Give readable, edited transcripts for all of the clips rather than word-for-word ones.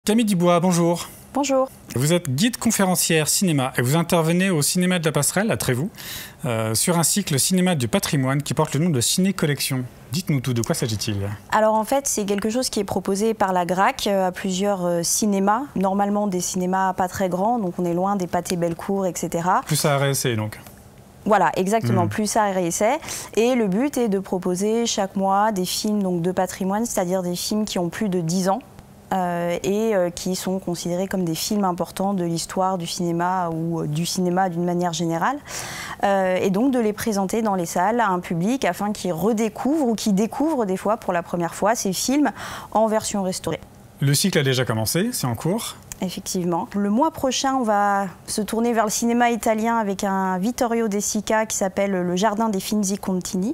Camille Dubois, bonjour. Bonjour. Vous êtes guide conférencière cinéma et vous intervenez au cinéma de la Passerelle à Trévoux sur un cycle cinéma du patrimoine qui porte le nom de Ciné Collection. Dites-nous tout, de quoi s'agit-il? Alors en fait, c'est quelque chose qui est proposé par la GRAC à plusieurs cinémas, normalement des cinémas pas très grands, donc on est loin des Pathé-Bellecour, etc. Plus à RSC donc. Voilà, exactement, plus à essai. Et le but est de proposer chaque mois des films donc, de patrimoine, c'est-à-dire des films qui ont plus de 10 ans. Qui sont considérés comme des films importants de l'histoire du cinéma ou du cinéma d'une manière générale. Et donc de les présenter dans les salles à un public afin qu'ils redécouvrent ou qu'ils découvrent des fois pour la première fois ces films en version restaurée. Le cycle a déjà commencé, c'est en cours. Effectivement. Le mois prochain, on va se tourner vers le cinéma italien avec un Vittorio De Sica qui s'appelle Le Jardin des Finzi Contini.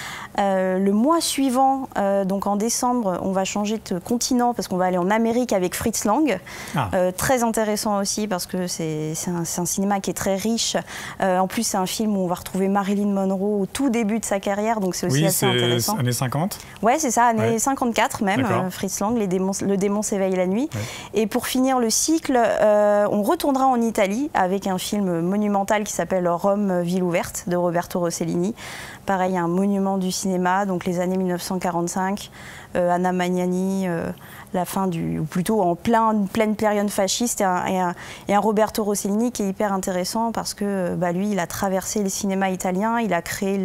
Le mois suivant, donc en décembre, on va changer de continent parce qu'on va aller en Amérique avec Fritz Lang. Très intéressant aussi parce que c'est un cinéma qui est très riche. En plus, c'est un film où on va retrouver Marilyn Monroe au tout début de sa carrière, donc c'est aussi assez intéressant. Oui, c'est années 50. Ouais, c'est ça, années 54 même, Fritz Lang, Le démon s'éveille la nuit. Et pour finir le cycle, on retournera en Italie avec un film monumental qui s'appelle Rome, ville ouverte de Roberto Rossellini. Pareil, un monument du cinéma, donc les années 1945, Anna Magnani, la fin ou plutôt en pleine période fasciste, et un Roberto Rossellini qui est hyper intéressant parce que lui, il a traversé le cinéma italien, il a créé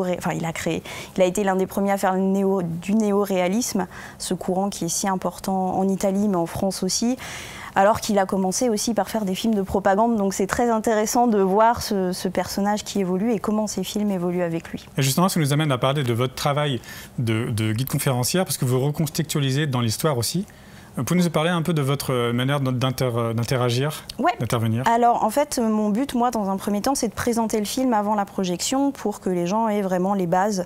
il a été l'un des premiers à faire du néo-réalisme, ce courant qui est si important en Italie, mais en France aussi. Alors qu'il a commencé aussi par faire des films de propagande. Donc c'est très intéressant de voir ce personnage qui évolue et comment ces films évoluent avec lui. Et justement, ça nous amène à parler de votre travail de guide conférencière, parce que vous recontextualisez dans l'histoire aussi. Vous pouvez nous parler un peu de votre manière d'interagir, d'intervenir? Alors en fait, mon but, moi, dans un premier temps, c'est de présenter le film avant la projection pour que les gens aient vraiment les bases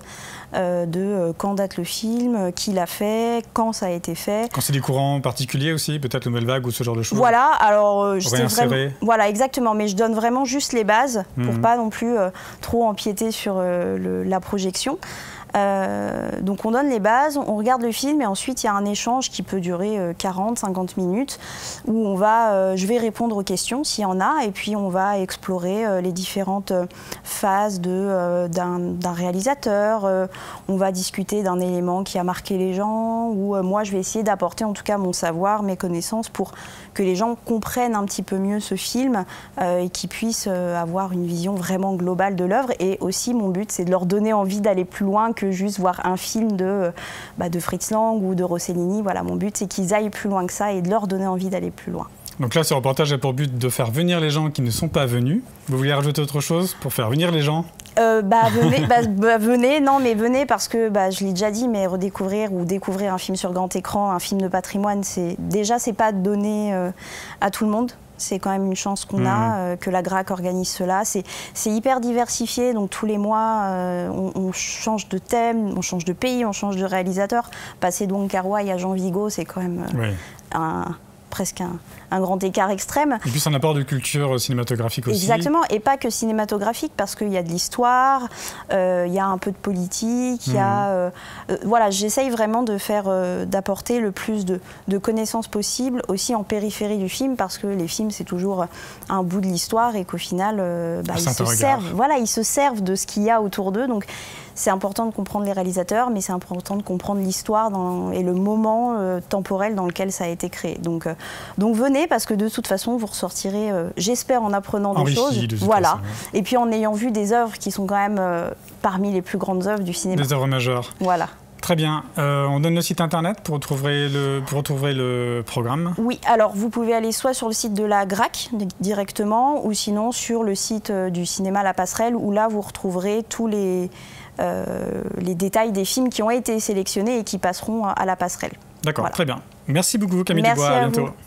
de quand date le film, qui l'a fait, quand ça a été fait. Quand c'est des courants particuliers aussi, peut-être Nouvelle Vague ou ce genre de choses? Voilà, alors voilà, exactement, mais je donne vraiment juste les bases pour pas non plus trop empiéter sur la projection. Donc on donne les bases, on regarde le film et ensuite il y a un échange qui peut durer 40-50 minutes où je vais répondre aux questions s'il y en a et puis on va explorer les différentes phases d'un réalisateur, on va discuter d'un élément qui a marqué les gens ou moi je vais essayer d'apporter en tout cas mon savoir, mes connaissances pour que les gens comprennent un petit peu mieux ce film et qu'ils puissent avoir une vision vraiment globale de l'œuvre et aussi mon but c'est de leur donner envie d'aller plus loin que juste voir un film de Fritz Lang ou de Rossellini. Voilà, mon but, c'est qu'ils aillent plus loin que ça et de leur donner envie d'aller plus loin. Donc là, ce reportage a pour but de faire venir les gens qui ne sont pas venus. Vous voulez rajouter autre chose pour faire venir les gens? Venez parce que je l'ai déjà dit, mais redécouvrir ou découvrir un film sur grand écran, un film de patrimoine, c'est pas donné à tout le monde. C'est quand même une chance qu'on a, que la GRAC organise cela. C'est hyper diversifié, donc tous les mois, on change de thème, on change de pays, on change de réalisateur. Passer donc Carouaille à Jean Vigo, c'est quand même presque un grand écart extrême. Et puis c'est un apport de culture cinématographique aussi. Exactement, et pas que cinématographique, parce qu'il y a de l'histoire, il y a un peu de politique, il y a... voilà, j'essaye vraiment d'apporter le plus de connaissances possibles, aussi en périphérie du film, parce que les films, c'est toujours un bout de l'histoire, et qu'au final, ils se servent de ce qu'il y a autour d'eux. Donc, c'est important de comprendre les réalisateurs, mais c'est important de comprendre l'histoire et le moment temporel dans lequel ça a été créé. Donc venez, parce que de toute façon, vous ressortirez, j'espère, en apprenant des choses. Voilà. Et puis en ayant vu des œuvres qui sont quand même parmi les plus grandes œuvres du cinéma. Des œuvres majeures. Voilà. Très bien. On donne le site internet pour retrouver le programme? Oui, alors vous pouvez aller soit sur le site de la GRAC directement, ou sinon sur le site du cinéma La Passerelle, où là vous retrouverez tous les détails des films qui ont été sélectionnés et qui passeront à la passerelle. D'accord, voilà. Très bien. Merci beaucoup Camille Dubois, à bientôt.